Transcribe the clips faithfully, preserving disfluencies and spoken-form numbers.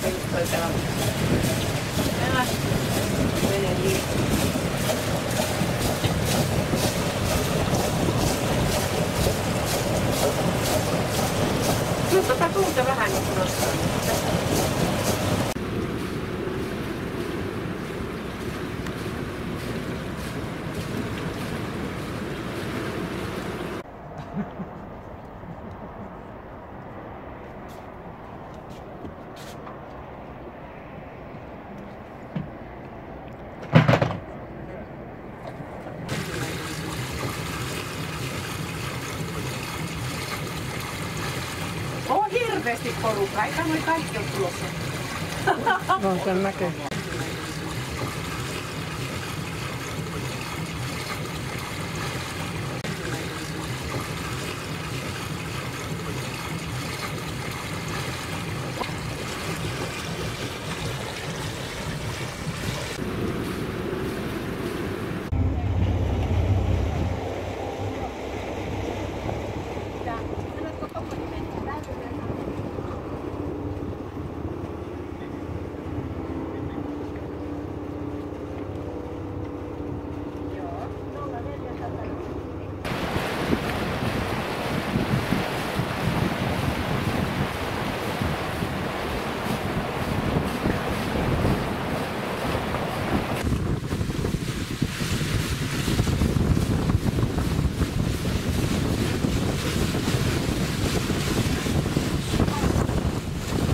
just toi täällä. Älä. Mene liikkeelle. Kyllä tota tuulta vähän niin kuin nostaa. On hirveästi porukkaa, eikä noi kaikki ole tulossa. No sen näkee.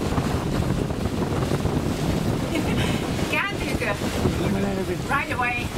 Kääntyykö? Menee hyvin. Right away.